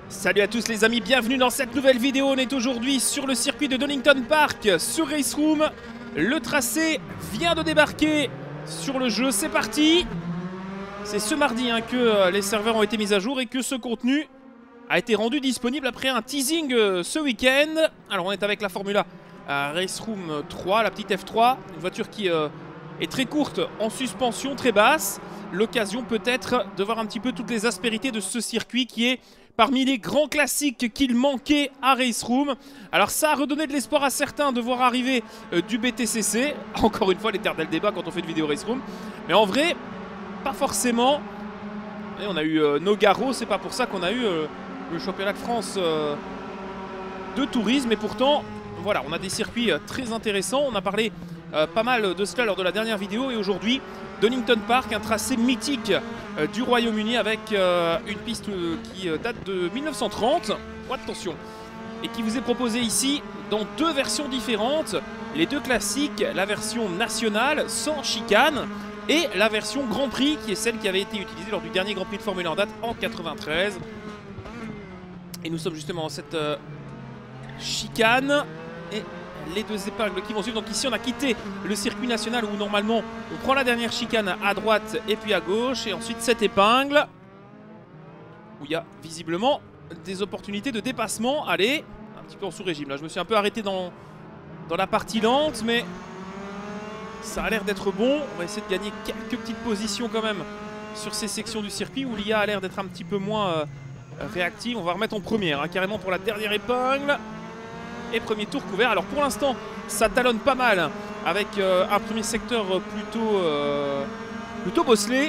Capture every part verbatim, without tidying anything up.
Salut à tous les amis, bienvenue dans cette nouvelle vidéo. On est aujourd'hui sur le circuit de Donington Park, sur Race Room. Le tracé vient de débarquer sur le jeu, c'est parti. C'est ce mardi hein, que les serveurs ont été mis à jour et que ce contenu a été rendu disponible après un teasing euh, ce week-end. Alors on est avec la Formula euh, Race Room trois, la petite F trois, une voiture qui euh, est très courte, en suspension, très basse. L'occasion peut-être de voir un petit peu toutes les aspérités de ce circuit qui est parmi les grands classiques qu'il manquait à Race Room. Alors ça a redonné de l'espoir à certains de voir arriver euh, du B T C C. Encore une fois l'éternel débat quand on fait une vidéo Race Room. Mais en vrai, pas forcément. Et on a eu euh, Nogaro, c'est pas pour ça qu'on a eu euh, le championnat de France euh, de tourisme. Et pourtant, voilà, on a des circuits euh, très intéressants. On a parlé euh, pas mal de cela lors de la dernière vidéo. Et aujourd'hui, Donington Park, un tracé mythique euh, du Royaume-Uni avec euh, une piste euh, qui euh, date de mille neuf cent trente. Oh, attention. Et qui vous est proposée ici dans deux versions différentes. Les deux classiques, la version nationale sans chicane et la version Grand Prix qui est celle qui avait été utilisée lors du dernier Grand Prix de Formule un en date en quatre-vingt-treize. Et nous sommes justement dans cette euh, chicane et les deux épingles qui vont suivre. Donc ici on a quitté le circuit national où normalement on prend la dernière chicane à droite et puis à gauche. Et ensuite cette épingle où il y a visiblement des opportunités de dépassement. Allez, un petit peu en sous-régime. Là je me suis un peu arrêté dans, dans la partie lente, mais ça a l'air d'être bon. On va essayer de gagner quelques petites positions quand même sur ces sections du circuit où l'I A a l'air d'être un petit peu moins euh, réactive. On va remettre en première, hein, carrément pour la dernière épingle. Et premier tour couvert. Alors pour l'instant, ça talonne pas mal avec euh, un premier secteur plutôt, euh, plutôt bosselé.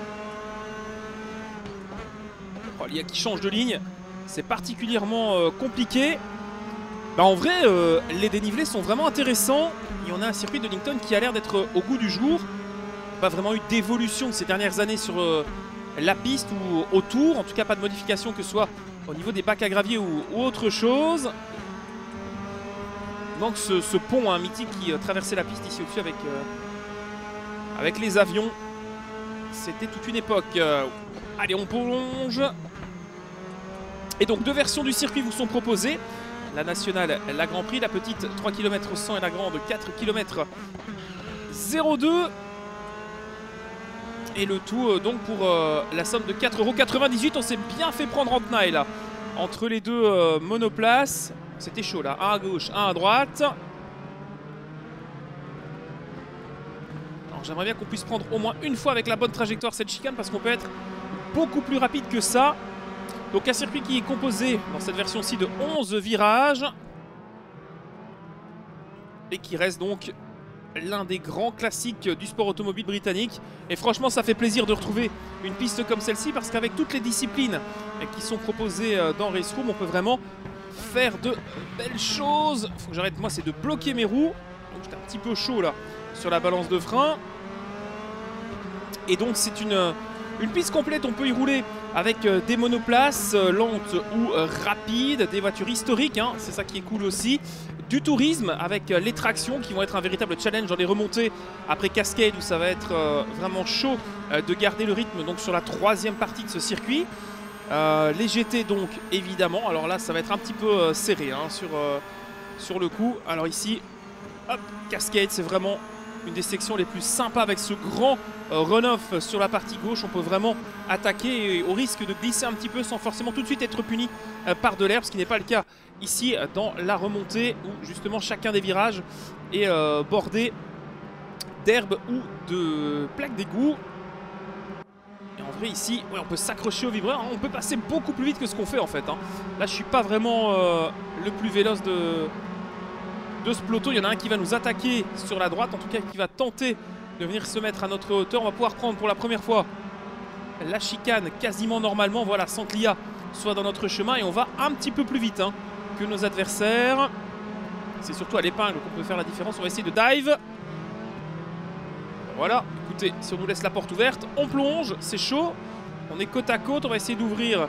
Oh, l'I A qui change de ligne, c'est particulièrement euh, compliqué. Bah, en vrai, euh, les dénivelés sont vraiment intéressants. Et on a un circuit de Donington qui a l'air d'être au goût du jour. Pas vraiment eu d'évolution ces dernières années sur euh, la piste ou autour. En tout cas, pas de modification que ce soit au niveau des bacs à gravier ou, ou autre chose. Il manque ce, ce pont hein, mythique qui euh, traversait la piste ici au-dessus avec, euh, avec les avions. C'était toute une époque. Euh, allez, on plonge. Et donc deux versions du circuit vous sont proposées. La nationale, la Grand Prix, la petite trois kilomètres cent et la grande quatre kilomètres zéro deux. Et le tout euh, donc pour euh, la somme de quatre euros quatre-vingt-dix-huit. On s'est bien fait prendre en tenaille là. Entre les deux euh, monoplaces. C'était chaud là. Un à gauche, un à droite. Alors j'aimerais bien qu'on puisse prendre au moins une fois avec la bonne trajectoire cette chicane parce qu'on peut être beaucoup plus rapide que ça. Donc un circuit qui est composé dans cette version-ci de onze virages. Et qui reste donc l'un des grands classiques du sport automobile britannique. Et franchement ça fait plaisir de retrouver une piste comme celle-ci parce qu'avec toutes les disciplines qui sont proposées dans Race Room, on peut vraiment faire de belles choses. Faut que j'arrête, moi c'est de bloquer mes roues. Donc j'étais un petit peu chaud là sur la balance de frein. Et donc c'est une, une piste complète, on peut y rouler avec des monoplaces lentes ou rapides, des voitures historiques, hein, c'est ça qui est cool aussi. Du tourisme avec les tractions qui vont être un véritable challenge dans les remontées après Cascade où ça va être euh, vraiment chaud euh, de garder le rythme donc sur la troisième partie de ce circuit. Euh, les G T donc évidemment, alors là ça va être un petit peu euh, serré hein, sur, euh, sur le coup. Alors ici, hop, Cascade c'est vraiment une des sections les plus sympas avec ce grand euh, run-off sur la partie gauche. On peut vraiment attaquer et, au risque de glisser un petit peu sans forcément tout de suite être puni euh, par de l'herbe, ce qui n'est pas le cas ici dans la remontée où justement chacun des virages est euh, bordé d'herbe ou de plaques d'égout. Et en vrai ici, ouais, on peut s'accrocher au vibreur, on peut passer beaucoup plus vite que ce qu'on fait en fait. Hein. Là je suis pas vraiment euh, le plus véloce de, de ce peloton. Il y en a un qui va nous attaquer sur la droite, en tout cas qui va tenter de venir se mettre à notre hauteur. On va pouvoir prendre pour la première fois la chicane quasiment normalement, voilà, sans que l'I A soit dans notre chemin. Et on va un petit peu plus vite hein, que nos adversaires. C'est surtout à l'épingle qu'on peut faire la différence. On va essayer de dive. Voilà, écoutez, si on nous laisse la porte ouverte, on plonge, c'est chaud. On est côte à côte, on va essayer d'ouvrir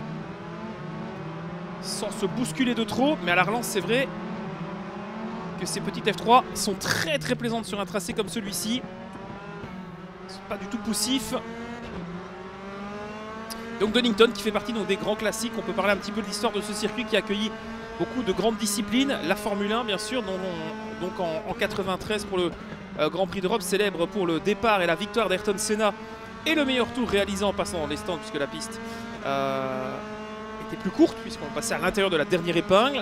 sans se bousculer de trop. Mais à la relance, c'est vrai que ces petites F trois sont très très plaisantes sur un tracé comme celui-ci. Pas du tout poussif. Donc Donington qui fait partie donc, des grands classiques. On peut parler un petit peu de l'histoire de ce circuit qui a accueilli beaucoup de grandes disciplines. La Formule un bien sûr, dont on, donc en, en quatre-vingt-treize pour le euh, Grand Prix d'Europe, célèbre pour le départ et la victoire d'Ayrton Senna et le meilleur tour réalisé en passant dans les stands puisque la piste euh, était plus courte puisqu'on passait à l'intérieur de la dernière épingle.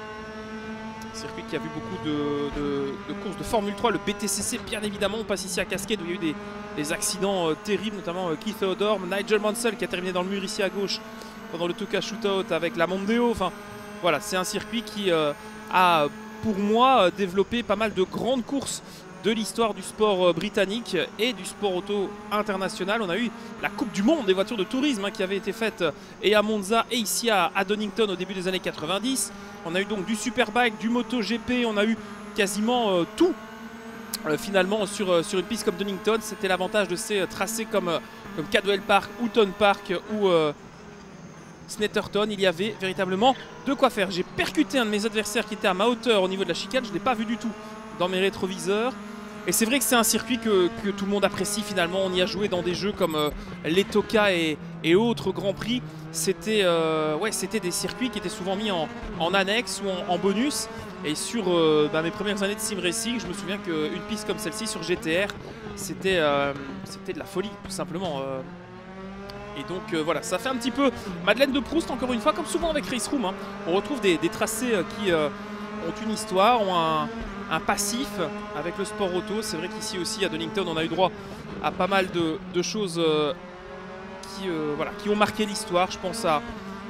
Circuit qui a vu beaucoup de, de, de courses de Formule trois, le B T C C bien évidemment. On passe ici à Cascade où il y a eu des, des accidents euh, terribles, notamment euh, Keith Theodore, Nigel Mansell qui a terminé dans le mur ici à gauche pendant le Tuca Shootout avec la Mondeo. Enfin voilà, c'est un circuit qui euh, a pour moi euh, développé pas mal de grandes courses de l'histoire du sport euh, britannique et du sport auto international. On a eu la Coupe du Monde des voitures de tourisme hein, qui avait été faite euh, et à Monza et ici à, à Donington au début des années quatre-vingt-dix. On a eu donc du Superbike, du MotoGP, on a eu quasiment euh, tout euh, finalement sur, euh, sur une piste comme Donington. C'était l'avantage de ces euh, tracés comme, euh, comme Cadwell Park, Houghton Park ou euh, Snetterton. Il y avait véritablement de quoi faire. J'ai percuté un de mes adversaires qui était à ma hauteur au niveau de la chicane. Je ne l'ai pas vu du tout dans mes rétroviseurs. Et c'est vrai que c'est un circuit que, que tout le monde apprécie finalement. On y a joué dans des jeux comme euh, les Toka et, et autres Grands Prix. C'était euh, ouais, c'était des circuits qui étaient souvent mis en, en annexe ou en, en bonus. Et sur euh, bah, mes premières années de sim racing, je me souviens qu'une piste comme celle-ci sur G T R, c'était euh, c'était de la folie tout simplement. Euh. Et donc euh, voilà, ça fait un petit peu Madeleine de Proust encore une fois, comme souvent avec Race Room. Hein. On retrouve des, des tracés euh, qui euh, ont une histoire, ont un... un passif avec le sport auto. C'est vrai qu'ici aussi à Donington on a eu droit à pas mal de, de choses euh, qui, euh, voilà, qui ont marqué l'histoire. Je pense à,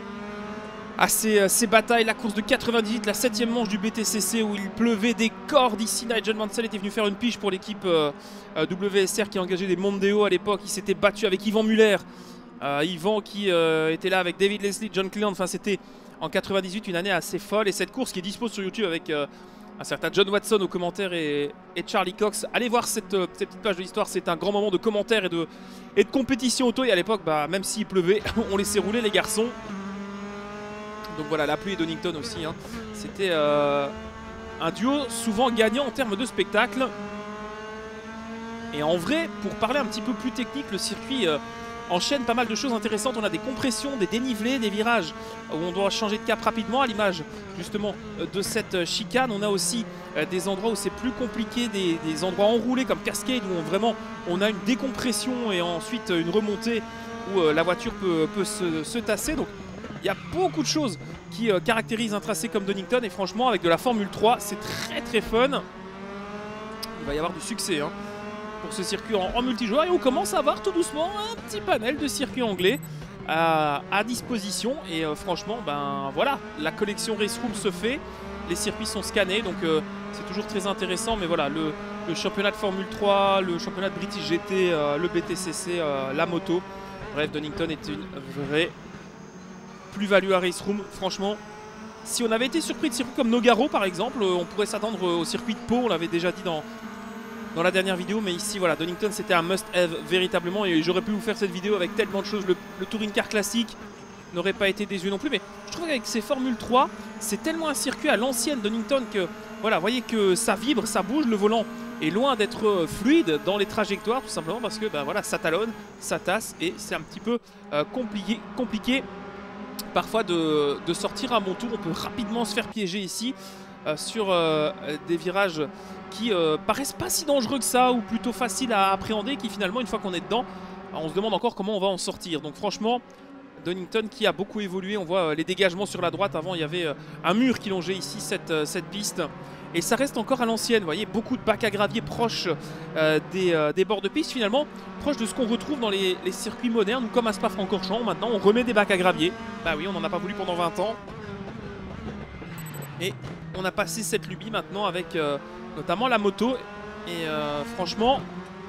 à ces, ces batailles, la course de quatre-vingt-dix-huit, la septième manche du B T C C où il pleuvait des cordes. Ici Nigel Mansell était venu faire une pige pour l'équipe euh, W S R qui a engagé des Mondeo à l'époque. Il s'était battu avec Ivan Muller, euh, Ivan qui euh, était là avec David Leslie, John Cleland. Enfin c'était en quatre-vingt-dix-huit une année assez folle. Et cette course qui est dispo sur YouTube avec euh, un certain John Watson aux commentaires et, et Charlie Cox. Allez voir cette, cette petite page de l'histoire, c'est un grand moment de commentaires et de, et de compétition auto. Et à l'époque, bah, même s'il pleuvait, on laissait rouler les garçons. Donc voilà, la pluie et Donington aussi. Hein. C'était euh, un duo souvent gagnant en termes de spectacle. Et en vrai, pour parler un petit peu plus technique, le circuit euh, enchaîne pas mal de choses intéressantes. On a des compressions, des dénivelés, des virages où on doit changer de cap rapidement à l'image justement de cette chicane. On a aussi des endroits où c'est plus compliqué, des, des endroits enroulés comme Cascade où on, vraiment on a une décompression et ensuite une remontée où la voiture peut, peut se, se tasser. Donc il y a beaucoup de choses qui caractérisent un tracé comme Donington et franchement avec de la Formule trois c'est très très fun. Il va y avoir du succès hein, pour ce circuit en, en multijoueur et on commence à avoir tout doucement un petit panel de circuits anglais à, à disposition et euh, franchement ben voilà, la collection Race Room se fait, les circuits sont scannés donc euh, c'est toujours très intéressant. Mais voilà, le, le championnat de Formule trois, le championnat de British G T, euh, le B T C C, euh, la moto, bref Donington est une vraie plus-value à Race Room. Franchement, si on avait été surpris de circuits comme Nogaro par exemple, on pourrait s'attendre au circuit de Pau, on l'avait déjà dit dans dans la dernière vidéo, mais ici voilà, Donington c'était un must-have véritablement et j'aurais pu vous faire cette vidéo avec tellement de choses. Le, le touring car classique n'aurait pas été désuet non plus, mais je trouve qu'avec ces Formule trois c'est tellement un circuit à l'ancienne Donington que voilà, vous voyez que ça vibre, ça bouge, le volant est loin d'être fluide dans les trajectoires tout simplement parce que ben voilà, ça talonne, ça tasse et c'est un petit peu euh, compliqué, compliqué parfois de, de sortir un bon tour. On peut rapidement se faire piéger ici euh, sur euh, des virages qui euh, paraissent pas si dangereux que ça ou plutôt faciles à appréhender, qui finalement une fois qu'on est dedans on se demande encore comment on va en sortir. Donc franchement Donington qui a beaucoup évolué, on voit euh, les dégagements sur la droite. Avant il y avait euh, un mur qui longeait ici cette, euh, cette piste et ça reste encore à l'ancienne. Vous voyez beaucoup de bacs à gravier proches euh, des, euh, des bords de piste, finalement proche de ce qu'on retrouve dans les, les circuits modernes comme à Spa-Francorchamps. Maintenant on remet des bacs à gravier, bah oui, on n'en a pas voulu pendant vingt ans et on a passé cette lubie maintenant avec euh, notamment la moto et euh, franchement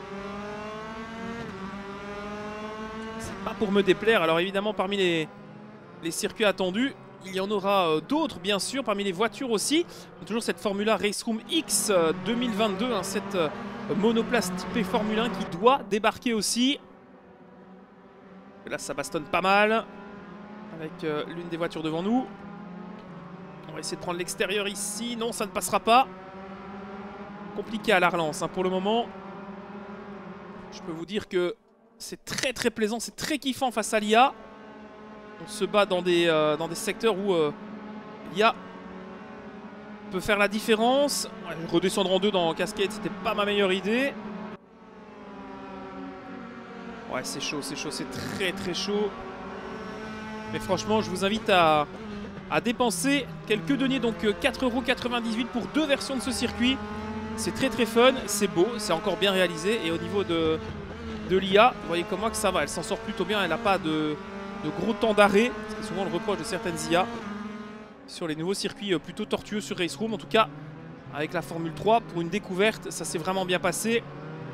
c'est pas pour me déplaire. Alors évidemment parmi les, les circuits attendus il y en aura euh, d'autres bien sûr, parmi les voitures aussi. Toujours cette Formula Race Room X euh, deux mille vingt-deux, hein, cette euh, monoplace typée Formule un qui doit débarquer aussi. Là ça bastonne pas mal avec euh, l'une des voitures devant nous. On va essayer de prendre l'extérieur ici. Non, ça ne passera pas. Compliqué à la relance hein, pour le moment. Je peux vous dire que c'est très très plaisant, c'est très kiffant face à l'I A. On se bat dans des, euh, dans des secteurs où il y a peut faire la différence. Ouais, redescendre en deux dans Cascade, c'était pas ma meilleure idée. Ouais, c'est chaud, c'est chaud, c'est très très chaud. Mais franchement, je vous invite à, à dépenser quelques deniers, donc quatre euros quatre-vingt-dix-huit pour deux versions de ce circuit. C'est très très fun, c'est beau, c'est encore bien réalisé. Et au niveau de, de l'I A, vous voyez comme moi que ça va, elle s'en sort plutôt bien, elle n'a pas de, de gros temps d'arrêt. C'est souvent le reproche de certaines I A sur les nouveaux circuits plutôt tortueux sur Race Room. En tout cas, avec la Formule trois, pour une découverte, ça s'est vraiment bien passé.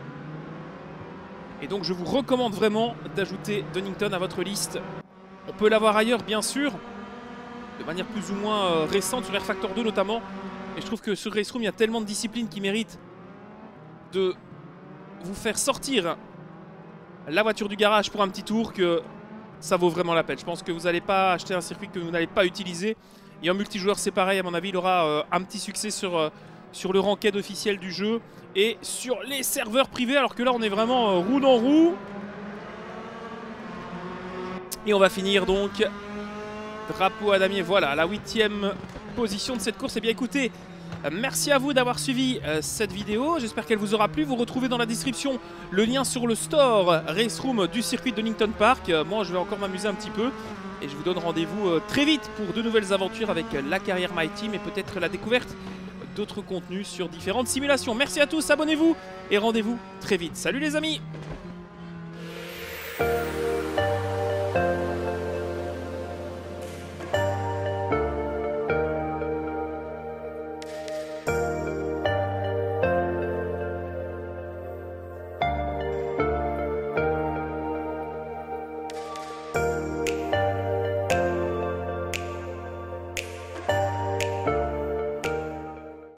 Et donc je vous recommande vraiment d'ajouter Donington à votre liste. On peut l'avoir ailleurs bien sûr, de manière plus ou moins euh, récente, sur Air Factor deux notamment. Et je trouve que sur Race Room, il y a tellement de disciplines qui méritent de vous faire sortir la voiture du garage pour un petit tour que ça vaut vraiment la peine. Je pense que vous n'allez pas acheter un circuit que vous n'allez pas utiliser. Et en multijoueur c'est pareil, à mon avis il aura euh, un petit succès sur, euh, sur le ranked officiel du jeu et sur les serveurs privés, alors que là on est vraiment euh, roue dans roue. Et on va finir donc drapeau à damier, voilà, la huitième position de cette course. Et bien écoutez, euh, merci à vous d'avoir suivi euh, cette vidéo, j'espère qu'elle vous aura plu. Vous retrouvez dans la description le lien sur le store Race Room du circuit de Donington Park. euh, Moi je vais encore m'amuser un petit peu. Et je vous donne rendez-vous euh, très vite pour de nouvelles aventures avec euh, la carrière My Team et peut-être la découverte d'autres contenus sur différentes simulations. Merci à tous, abonnez-vous et rendez-vous très vite. Salut les amis!